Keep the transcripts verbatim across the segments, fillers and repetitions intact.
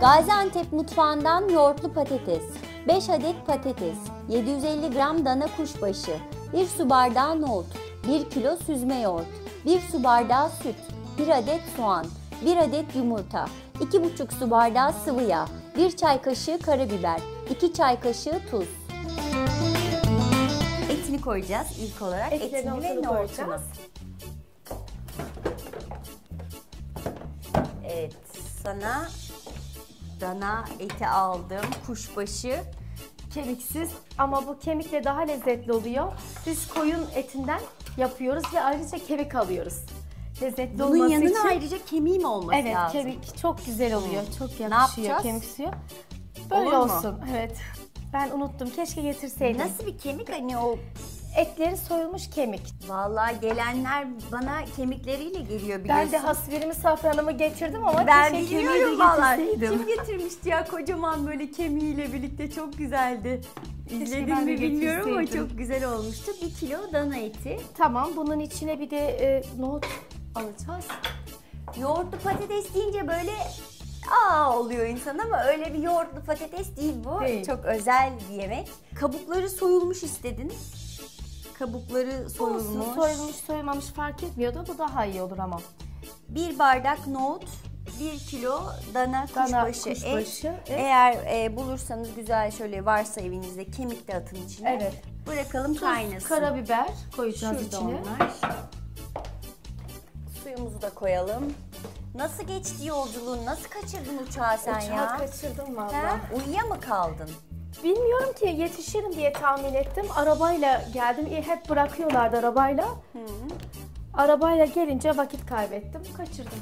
Gaziantep mutfağından yoğurtlu patates, beş adet patates, yedi yüz elli gram dana kuşbaşı, bir su bardağı nohut, bir kilo süzme yoğurt, bir su bardağı süt, bir adet soğan, bir adet yumurta, iki buçuk su bardağı sıvı yağ, bir çay kaşığı karabiber, iki çay kaşığı tuz. Etini koyacağız ilk olarak. Etini, Etini ve nohutunu. Evet, sana dana eti aldım, kuşbaşı. Kemiksiz ama bu kemikle daha lezzetli oluyor. Biz koyun etinden yapıyoruz ve ayrıca kemik alıyoruz. Lezzetli Bunun olması yanına için. ayrıca kemiği mi olması Evet, lazım? kemik çok güzel oluyor. Hmm. Çok Ne yakışıyor yapacağız? kemik suyu. Böyle Olur mu? olsun. Evet. Ben unuttum. Keşke getirseydim. Nasıl bir kemik hani o? Etleri soyulmuş kemik. Vallahi gelenler bana kemikleriyle geliyor biliyorsun. Ben de hasbirimi safranımı getirdim ama Ben keşke kemiği de biliyorum vallahi. getirseydim. Kim getirmişti ya kocaman böyle kemiğiyle birlikte, çok güzeldi. İzledim ben de mi bilmiyorum ama getirseydim. çok güzel olmuştu. Bir kilo dana eti. Tamam, bunun içine bir de e, nohut alacağız. Yoğurtlu patates deyince böyle aa oluyor insan ama öyle bir yoğurtlu patates değil bu. Değil. Çok özel bir yemek. Kabukları soyulmuş istedin. Kabukları soyulmuş. Olsun, soyulmuş soyulmamış fark etmiyor da bu daha iyi olur ama. Bir bardak nohut, bir kilo dana Dana kuşbaşı, kuşbaşı, et. et. Eğer e, bulursanız güzel, şöyle varsa evinizde kemik de atın içine. Evet. Bırakalım Tuz, kaynasın. karabiber koyacağız Şurada içine. onlar. Suyumuzu da koyalım. Nasıl geçti yolculuğun? Nasıl kaçırdın uçağı sen Uçağı ya? kaçırdım Ha? valla. Uyuya mı kaldın? Bilmiyorum ki, yetişirim diye tahmin ettim. Arabayla geldim. E, hep bırakıyorlardı arabayla. Hı. Arabayla gelince vakit kaybettim. Kaçırdım.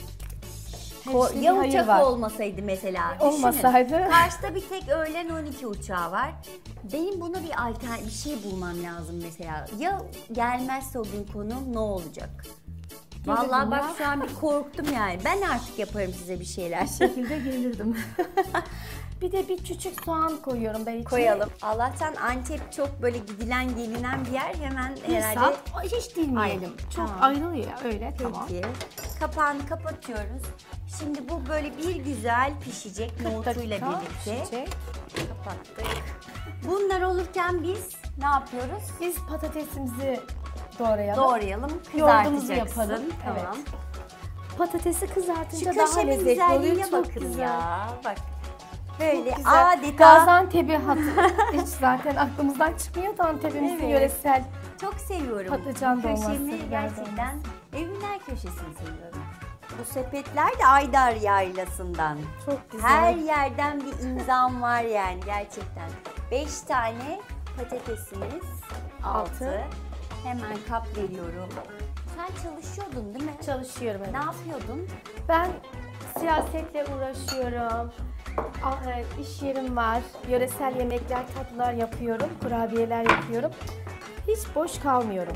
Her Ko- işte bir ya hayır uçak var. olmasaydı mesela. Düşünün. Olmasaydı. Karşıda bir tek öğlen on iki uçağı var. Benim buna bir alternatif bir şey bulmam lazım mesela. Ya gelmezse o gün konum ne olacak? Vallahi bak ya. şu an bir korktum yani. Ben artık yaparım size bir şeyler. Bir şekilde gelirdim. Bir de bir küçük soğan koyuyorum ben içine. Koyalım. Allah'tan Antep çok böyle gidilen gelinen bir yer, hemen Bir herhalde. saat hiç dinleyelim. Ay, Çok tamam. ayrılıyor ya, öyle tamam. Peki. Kapağını kapatıyoruz. Şimdi bu böyle bir güzel pişecek nohutuyla dakika birlikte. pişecek. Kapattık. Bunlar olurken biz ne yapıyoruz? Biz patatesimizi doğrayalım. Doğrayalım, Yoğurdumuzu kızartacaksın. yapalım. Tamam. Evet. Patatesi Şu kızartınca daha kaşarın lezzetli oluyor. güzelliğine Çok bakın güzel. ya. Bak. Böyle Çok güzel. adeta Gaziantep'i hatır. Hiç zaten aklımızdan çıkmıyor da Antep'imizin Evet. yöresel. çok seviyorum. Patlıcan Bu dolması, köşemi biber gerçekten evimin her köşesini seviyorum. Bu sepetler de Aydar Yaylası'ndan. Çok güzel. Her yerden bir imzam var yani gerçekten. Beş tane patatesimiz, altı. Altı. Hemen kap veriyorum. Sen çalışıyordun değil mi? Çalışıyorum. Evet. Ne yapıyordun? Ben siyasetle uğraşıyorum. A- e, İş yerim var. Yöresel yemekler, tatlılar yapıyorum. Kurabiyeler yapıyorum. Hiç boş kalmıyorum.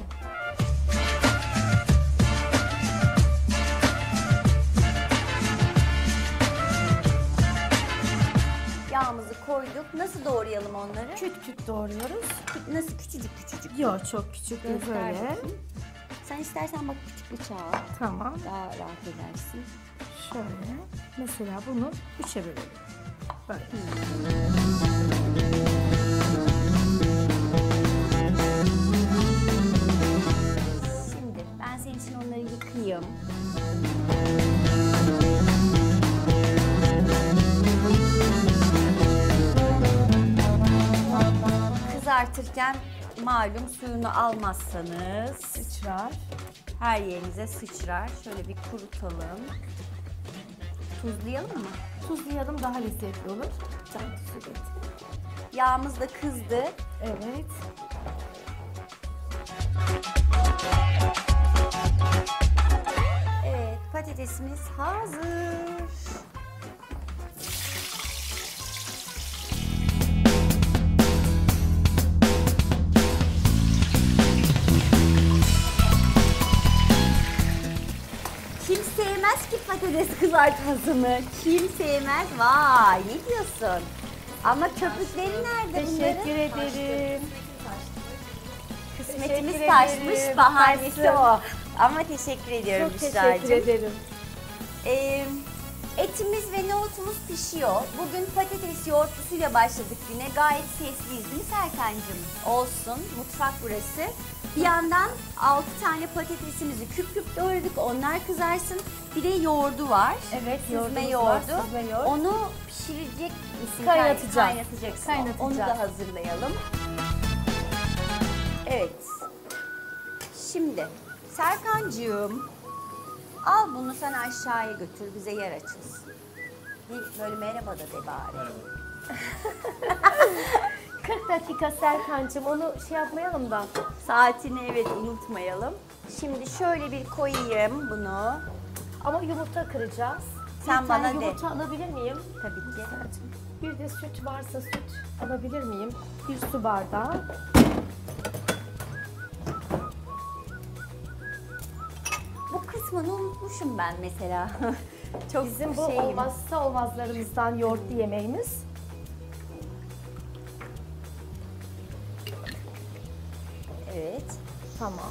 Yağımızı koyduk. Nasıl doğrayalım onları? Küt küt doğruyoruz. Nasıl, küçücük küçücük? Yok, çok küçük değil, Göster böyle. bakayım. Sen istersen bak küçük bıçağı al. Tamam. Daha rahat edersin. Şöyle. Mesela bunu üçe bölelim. Böyle. Şimdi ben senin için onları yıkayayım. Kızartırken malum suyunu almazsanız Sıçrar. her yerinize sıçrar. Şöyle bir kurutalım. Tuzlayalım mı? Tuzlayalım, daha lezzetli olur. Can tuzu getir. Yağımız da kızdı. Evet. Evet, patatesimiz hazır. Kim sevmez ki patates kızartmasını? Kim sevmez? Vay, ne diyorsun? Ama köpükleri nerede bunların? Teşekkür ederim. Kısmetimiz Teşekkür taşmış, ederim. bahanesi Taşsın. o. Ama teşekkür ediyorum Çok teşekkür Büşra'cığım. ederim. Ee, etimiz ve nohut Nohutumuz pişiyor. Bugün patates yoğurtlusuyla başladık güne. Gayet sesliyiz değil mi Serkan'cığım? Olsun. Mutfak burası. Bir yandan altı tane patatesimizi küp küp doğradık. Onlar kızarsın. Bir de yoğurdu var. Evet, Süzme yoğurdumuz yoğurdu. var, süzme yoğurt. Onu pişirecek misin? Kaynatacağım. Kaynatacaksın. Kaynatacağım. Onu da hazırlayalım. Evet. Şimdi Serkancığım, al bunu sen aşağıya götür, bize yer açılsın. Bir böyle merhaba da de bari. kırk dakika Serkan'cığım, onu şey yapmayalım da. Saatini evet unutmayalım. Şimdi şöyle bir koyayım bunu. Ama yumurta kıracağız. Sen bir bana tane de. yumurta alabilir miyim? Tabii ki. Sercim. Bir de süt varsa süt alabilir miyim? Bir su bardağı. Bu kısmını unutmuşum ben mesela. Çok Bizim bu şeyim. olmazsa olmazlarımızdan yoğurtlu yemeğimiz. Evet. Tamam.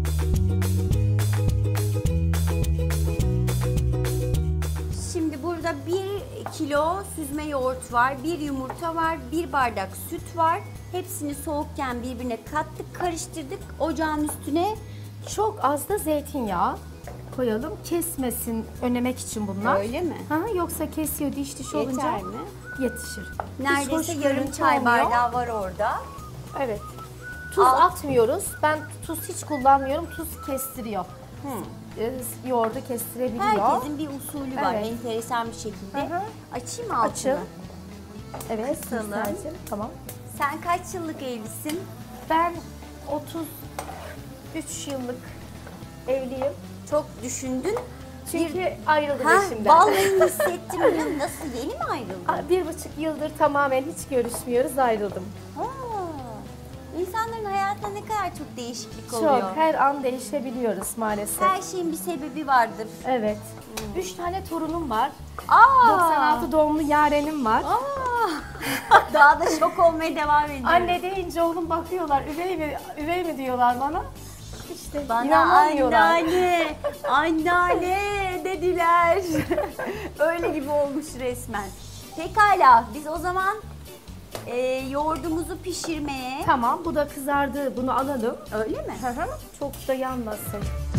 Şimdi burada bir kilo süzme yoğurt var, bir yumurta var, bir bardak süt var. Hepsini soğukken birbirine kattık, karıştırdık. Ocağın üstüne Çok az da zeytinyağı koyalım. Kesmesin, önlemek için bunlar. öyle mi? Ha, yoksa kesiyor diş diş olunca Yeter mi? yetişir. Hiç Neredeyse hoş yarım görüntü çay olmuyor. bardağı var orada. Evet. Tuz Al. atmıyoruz. Ben tuz hiç kullanmıyorum. Tuz kestiriyor. Ee, Yoğurdu kestirebiliyor. Herkesin bir usulü var Evet. enteresan bir şekilde. Hı hı. Açayım mı altını? Açın. Evet. Kısalım. Sercim, tamam. Sen kaç yıllık evlisin? Ben otuz üç yıllık evliyim. Çok düşündün. Çünkü ayrıldım Ha, eşimden. vallahi hissettim ya. Nasıl, yeni mi ayrıldın? Aa, Bir buçuk yıldır tamamen hiç görüşmüyoruz, ayrıldım. Aa, insanların hayatında ne kadar çok değişiklik oluyor. Çok, her an değişebiliyoruz maalesef. Her şeyin bir sebebi vardır. Evet. Üç tane torunum var. Aa! doksan altı doğumlu Yaren'im var. Aa! Daha da şok olmaya devam ediyor. Anne deyince oğlum bakıyorlar, üvey mi, üvey mi diyorlar bana. İşte Bana inanamıyorlar. anneanne, anneanne dediler. Öyle gibi olmuş resmen. Pekala, biz o zaman e, yoğurdumuzu pişirmeye... Tamam, bu da kızardı. Bunu alalım. Öyle mi? Hı hı. Çok da yanmasın.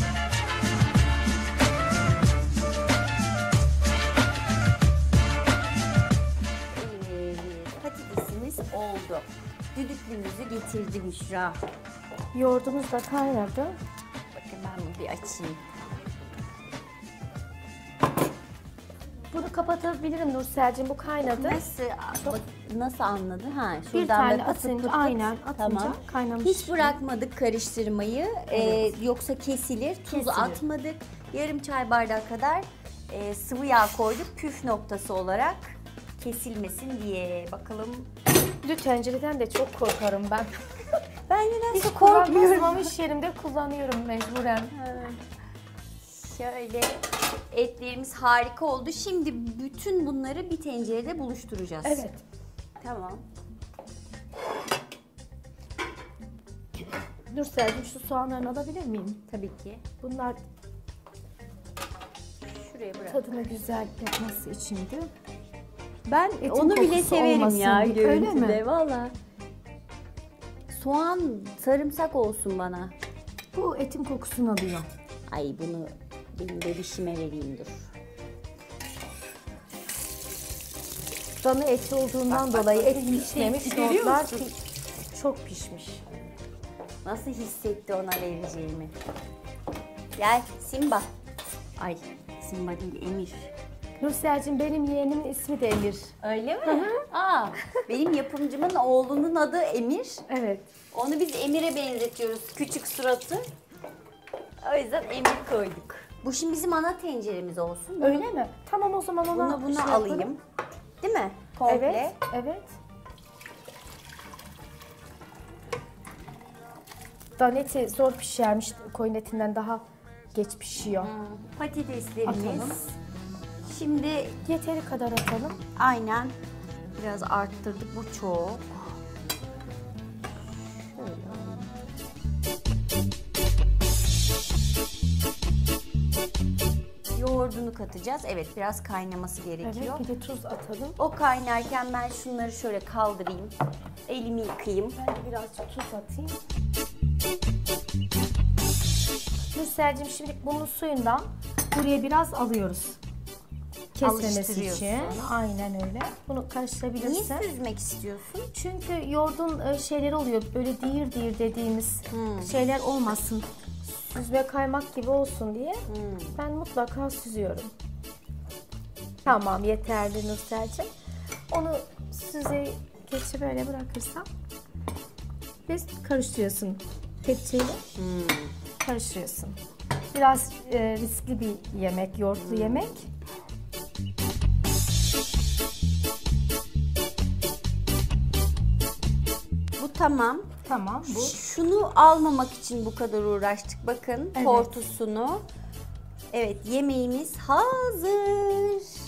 Evet, patatesimiz oldu. Düdüklümüzü getirdi Büşra. Yoğurdumuz da kaynadı. Bakın ben bunu bir açayım. Bunu kapatabilirim Nursel'cim, bu kaynadı. Nasıl, bak, nasıl anladın? Ha, Bir şuradan tane böyle pıt pıt atınca, pıt pıt. aynen atınca Tamam. kaynamış. Hiç bırakmadık karıştırmayı. Ee, yoksa kesilir. Tuz Kesilir. atmadık. Yarım çay bardağı kadar e, sıvı yağ koyduk. Püf noktası olarak kesilmesin diye. Bakalım. Düdük tencereden de çok korkarım ben. Ben nedense Hiç korkmuyorum. kullanmıyorum ama iş yerimde kullanıyorum mecburen. Şöyle etlerimiz harika oldu. Şimdi bütün bunları bir tencerede buluşturacağız. Evet. Tamam. Nursel'cim, şu soğanlarını alabilir miyim? Tabii ki. Bunlar Şuraya bırak. tadını güzel yapması içindi. Ben Etin onu bile kokusu severim olmasın ya diye. Öyle görüntüde. mi? Valla. Soğan, sarımsak olsun bana. Bu etin kokusunu alıyor. Ay bunu benim bebişime vereyim dur. Dana eti olduğundan dolayı et pişmemiş, Görüyor yoğurtlar musun? pi- çok pişmiş. Nasıl hissetti ona vereceğimi. Gel Simba. Ay Simba değil Emir. Nursel'cim, benim yeğenimin ismi de Emir. Öyle mi? Aa, benim yapımcımın oğlunun adı Emir. Evet. Onu biz Emir'e benzetiyoruz. Küçük suratı. O yüzden Emir koyduk. Bu şimdi bizim ana tenceremiz olsun. Öyle mi? Tamam, o zaman ona Bunu bunu şey alayım. yapalım. Değil mi? Komple. Evet, evet. Dana eti zor pişermiş, koyun etinden daha geç pişiyor. Patateslerimiz. Atalım. Şimdi Yeteri kadar atalım. aynen biraz arttırdık. Bu çok. Şöyle. Yoğurdunu katacağız. Evet, biraz kaynaması gerekiyor. Evet, bir de tuz atalım. O kaynarken ben şunları şöyle kaldırayım. Elimi yıkayayım. Ben de birazcık tuz atayım. Nursel'cim şimdi bunun suyundan buraya biraz alıyoruz. Kesmemesi için. Aynen öyle. Bunu karıştırabilirsin. Niye süzmek istiyorsun? Çünkü yoğurdun şeyleri oluyor. Böyle dir dir dediğimiz hmm. şeyler olmasın. Süzme kaymak gibi olsun diye hmm. ben mutlaka süzüyorum. Tamam, yeterli Nursel'cim. Onu süze geçi böyle bırakırsam ve karıştırıyorsun tepsiyle. Hmm. Karıştırıyorsun. Biraz e, riskli bir yemek, yoğurtlu hmm. yemek. Bu tamam. Tamam. Bu. Şunu almamak için bu kadar uğraştık. Bakın, evet. Tortusunu. Evet, yemeğimiz hazır.